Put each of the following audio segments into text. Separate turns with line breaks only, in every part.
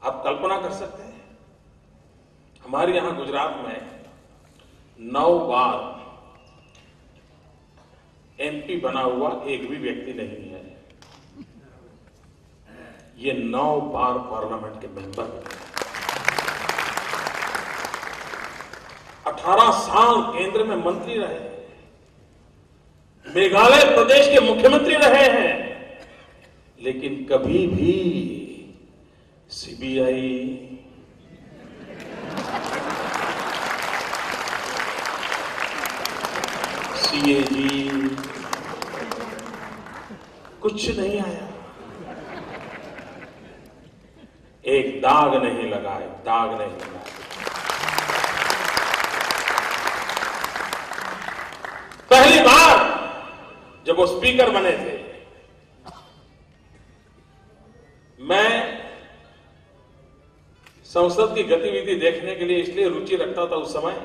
आप कल्पना कर सकते हैं, हमारे यहां गुजरात में 9 बार एमपी बना हुआ एक भी व्यक्ति नहीं है। ये 9 बार पार्लियामेंट के मेंबर बने, 18 साल केंद्र में मंत्री रहे, मेघालय प्रदेश के मुख्यमंत्री रहे हैं, लेकिन कभी भी सीबीआई, सीएजी कुछ नहीं आया, एक दाग नहीं लगा, एक दाग नहीं लगा। पहली बार जब वो स्पीकर बने थे, मैं संसद की गतिविधि देखने के लिए इसलिए रुचि रखता था। उस समय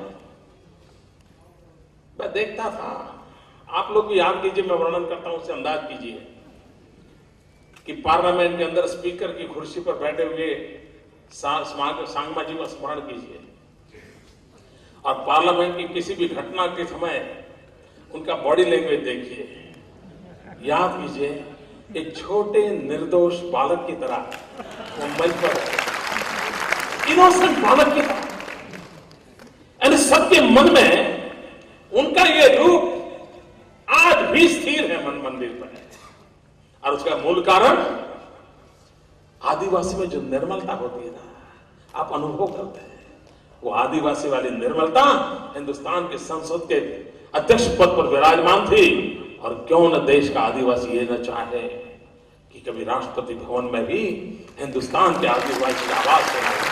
मैं देखता था, आप लोग भी याद कीजिए, मैं वर्णन करता हूं, उससे अंदाज कीजिए कि पार्लियामेंट के अंदर स्पीकर की कुर्सी पर बैठे हुए सांगमा जी का स्मरण कीजिए, और पार्लियामेंट की किसी भी घटना के समय उनका बॉडी लैंग्वेज देखिए, याद कीजिए, एक छोटे निर्दोष बालक की तरह वो मंच पर, इनोसेंट बालक की तरह, यानी सबके मन में उनका ये रूप आज भी स्थिर है मन मंदिर पर। और उसका मूल कारण आदिवासी में जो निर्मलता होती है ना, आप अनुभव करते हैं, वो आदिवासी वाली निर्मलता हिंदुस्तान के संसद के अध्यक्ष पद पर विराजमान थी। और क्यों न देश का आदिवासी ये न चाहे कि कभी राष्ट्रपति भवन में भी हिंदुस्तान के आदिवासी की आवाज सुनाई।